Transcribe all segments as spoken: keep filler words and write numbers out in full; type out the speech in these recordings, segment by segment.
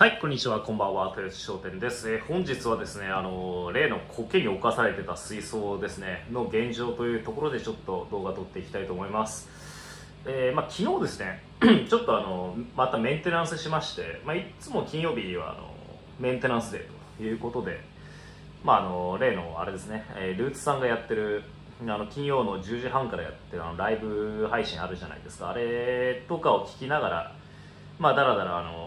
はい、こんにちは、こんばんは、豊洲商店です。えー本日はですね、あのー例の苔に侵されてた水槽ですね、の現状というところでちょっと動画撮っていきたいと思います。えーまあ、昨日ですね、ちょっとあのまたメンテナンスしまして、まあ、いつも金曜日はあのメンテナンスデーということで、まあ、あの例のあれですね、えールーツさんがやってるあの金曜のじゅうじはんからやってるあのライブ配信あるじゃないですか。あれとかを聞きながら、まあ、だらだらあの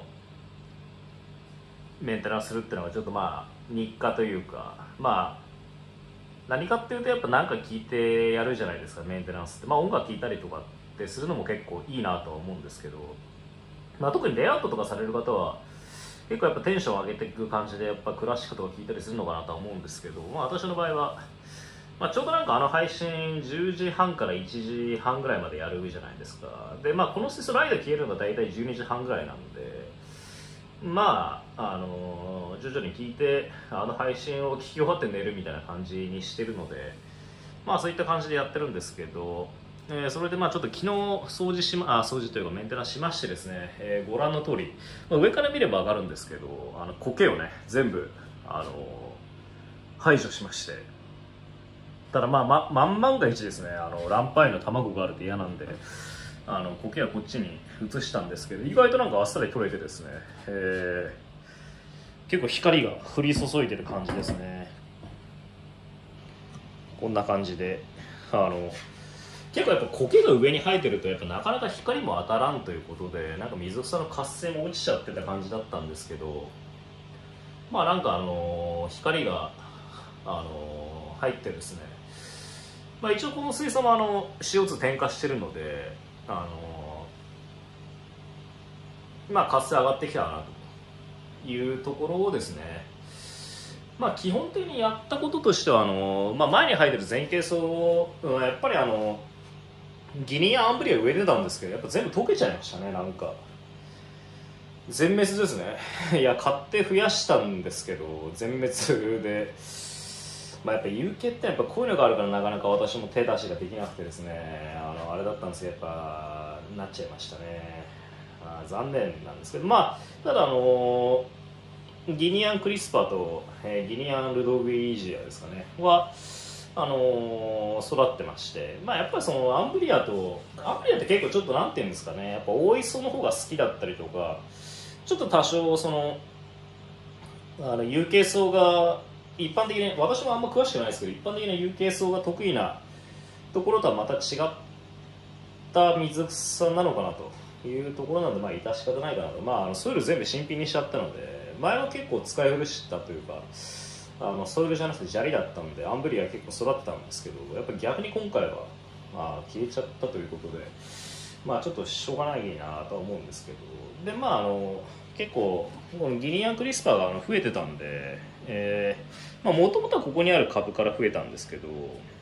メンテナンスするっていうのがちょっとまあ日課というか、まあ何かっていうとやっぱ何か聞いてやるじゃないですか、メンテナンスって。まあ音楽聴いたりとかってするのも結構いいなとは思うんですけど、まあ、特にレイアウトとかされる方は結構やっぱテンション上げていく感じでやっぱクラシックとか聴いたりするのかなとは思うんですけど、まあ、私の場合は、まあ、ちょうどなんかあの配信じゅうじはんからいちじはんぐらいまでやるじゃないですか。でまあこのスライド消えるのが大体じゅうにじはんぐらいなんで、まあ、あの徐々に聞いてあの配信を聞き終わって寝るみたいな感じにしてるので、まあそういった感じでやってるんですけど、えーそれでまあちょっと昨日掃除しまあ掃除というかメンテナンスしましてですね、えーご覧の通り、まあ、上から見ればわかるんですけど、あの苔をね全部あの排除しまして、ただまあ、ま、万万が一ですね、あのランパイの卵があると嫌なんで、あの苔はこっちに移したんですけど、意外となんかあっさり取れてですね、えー結構光が降り注いでる感じですね。こんな感じで、あの結構やっぱ苔が上に生えてるとやっぱなかなか光も当たらんということで、なんか水草の活性も落ちちゃってた感じだったんですけど、まあなんかあの光があの入ってですね、まあ、一応この水槽もあの シーオーツー 添加してるので、あのまあ活性上がってきたなというところをですね、まあ基本的にやったこととしてはあの、まあ、前に生えてる前傾層をやっぱりあのギニアアンブリア植えてたんですけど、やっぱ全部溶けちゃいましたね。なんか全滅ですね。いや買って増やしたんですけど全滅で、まあ、やっぱ有形ってやっぱこういうのがあるからなかなか私も手出しができなくてですね、あのあれだったんですけどやっぱなっちゃいましたね。あ残念なんですけど、まあただあのギニアンクリスパーと、えーギニアンルドグイージアですかねはあのー育ってまして、まあ、やっぱりそのアンブリアとアンブリアって結構ちょっとなんていうんですかね、やっぱ大磯の方が好きだったりとか、ちょっと多少そのあの有形層が一般的に、私もあんま詳しくないですけど、一般的な有形層が得意なところとはまた違った水草なのかなというところなので、まあ致し方ないかなと。まああのソイル全部新品にしちゃったので、前は結構使い古したというか、あのソイルじゃなくて砂利だったのでアンブリア結構育ってたんですけど、やっぱ逆に今回はまあ消えちゃったということで、まあちょっとしょうがないなとは思うんですけど、でまああの結構このギニアンクリスパーがあの増えてたんで、えー、まあもともとはここにある株から増えたんですけど、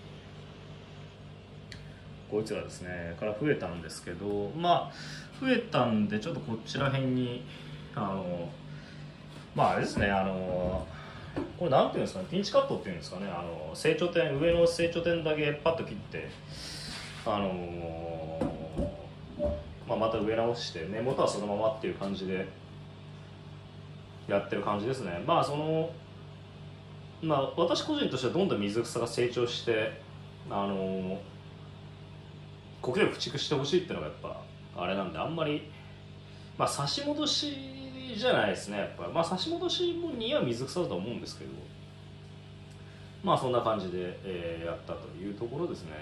こいつらですねから増えたんですけど、まあ増えたんでちょっとこちら辺にあのまああれですね、あのこれなんていうんですかね、ピンチカットっていうんですかね、あの成長点、上の成長点だけパッと切って、あのまあ、また植え直して根元はそのままっていう感じでやってる感じですね。まあそのまあ私個人としてはどんどん水草が成長してあの苔を駆逐してほしいっていうのがやっぱあれなんで、あんまりまあ差し戻しじゃないですね。やっぱまあ差し戻しも似合う水草だと思うんですけど、まあそんな感じで、えーやったというところですね。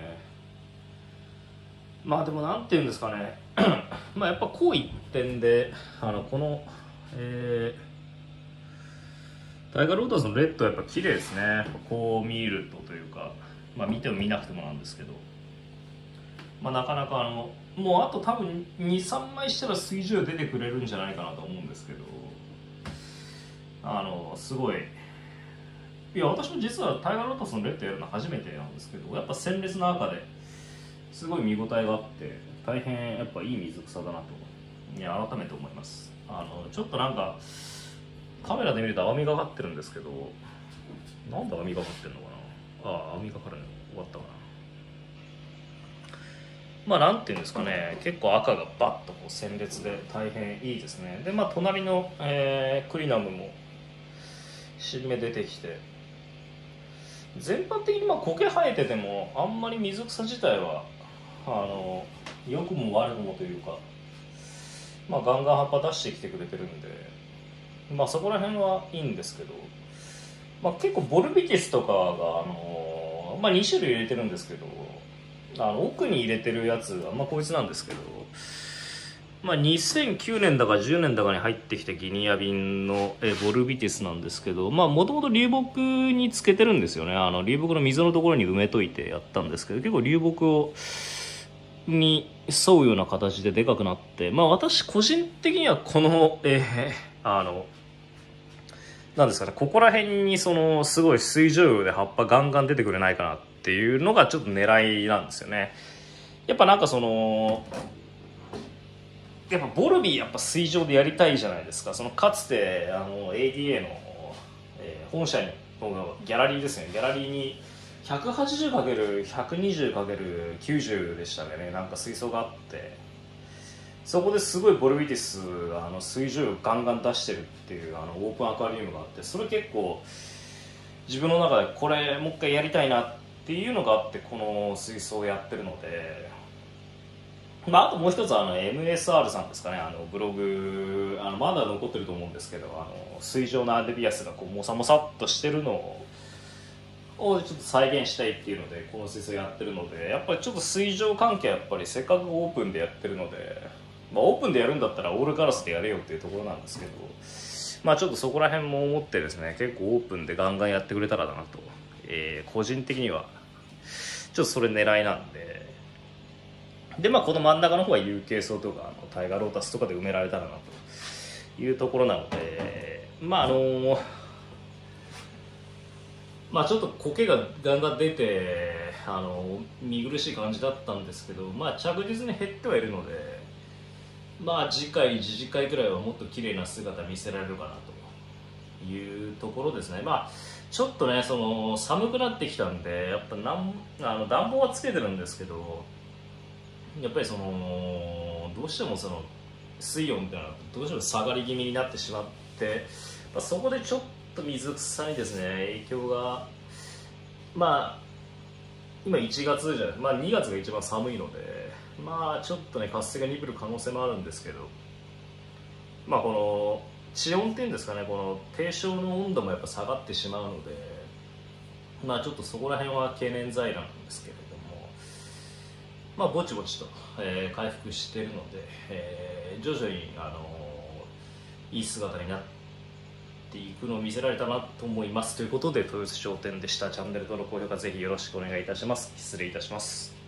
まあでもなんていうんですかねまあやっぱこう一点であのこの、えータイガーローターズのレッドはやっぱ綺麗ですね。こう見るとというか、まあ見ても見なくてもなんですけど、まあなかなかあのもうあと多分にさんまいしたら水蒸出てくれるんじゃないかなと思うんですけど、あのすごい、いや私も実はタイガーロータスのレッドやるの初めてなんですけど、やっぱ鮮烈な赤ですごい見応えがあって大変やっぱいい水草だなと、いや改めて思います。あのちょっとなんかカメラで見ると青みがかってるんですけど、なんで青みがかってるのかな。ああ青みがかるの終わったかな。 まあなんていうんですかね、結構赤がバッとこう鮮烈で大変いいですね。でまあ隣の、えークリナムも新芽出てきて、全般的にまあ苔生えててもあんまり水草自体はあの良くも悪くもというか、まあガンガン葉っぱ出してきてくれてるんで、まあそこら辺はいいんですけど、まあ、結構ボルビティスとかが、あのまあ、に種類入れてるんですけど、あの奥に入れてるやつは、まあ、こいつなんですけど、まあ、にせんきゅうねんだかじゅうねんだかに入ってきたギニア瓶のえボルビティスなんですけど、もともと流木につけてるんですよね。あの流木の溝のところに埋めといてやったんですけど、結構流木をに沿うような形ででかくなって、まあ、私個人的にはこの、えー、あのなんですかね、ここら辺にそのすごい水蒸油で葉っぱガンガン出てくれないかなっていうのがちょっと狙いなんですよね。やっぱなんかそのやっぱボルビーやっぱ水上でやりたいじゃないですか。そのかつてあの エーディーエー の、えー本社のギャラリーですね、ギャラリーに ひゃくはちじゅうかけるひゃくにじゅうかけるきゅうじゅう でしたね、なんか水槽があって、そこですごいボルビティスあの水蒸油をガンガン出してるっていうあのオープンアクアリウムがあって、それ結構自分の中でこれもう一回やりたいなっていうのがあって、この水槽をやってるので、まあ、あともう一つあの エムエスアール さんですかね、あのブログあのまだ残ってると思うんですけど、あの水上のアデビアスがこうモサモサっとしてるのををちょっと再現したいっていうのでこの水槽やってるので、やっぱりちょっと水上関係はやっぱりせっかくオープンでやってるので、まあ、オープンでやるんだったらオールガラスでやれよっていうところなんですけど、まあちょっとそこら辺も思ってですね、結構オープンでガンガンやってくれたらだなと、えー個人的にはちょっとそれ狙いなんで、でまあこの真ん中の方は有形層とかあのタイガーロータスとかで埋められたらなというところなので、まああのまあちょっと苔がガンガン出てあの見苦しい感じだったんですけど、まあ着実に減ってはいるので、まあ次回次次回くらいはもっと綺麗な姿見せられるかなというところですね。まあちょっとね、その寒くなってきたんで、やっぱなんあの暖房はつけてるんですけど、やっぱりそのどうしてもその水温っていうのはどうしても下がり気味になってしまって、まあ、そこでちょっと水草にですね影響が、まあ今いちがつじゃない、まあ、にがつが一番寒いので、まあちょっとね活性が鈍る可能性もあるんですけど、まあこの地温っていうんですかね、この低床の温度もやっぱ下がってしまうので、まあちょっとそこら辺は懸念材料なんですけれども、まあぼちぼちと、えー回復しているので、えー徐々にあのいい姿になっていくのを見せられたなと思います。ということで豊洲商店でした。チャンネル登録高評価ぜひよろしくお願いいたします。失礼いたします。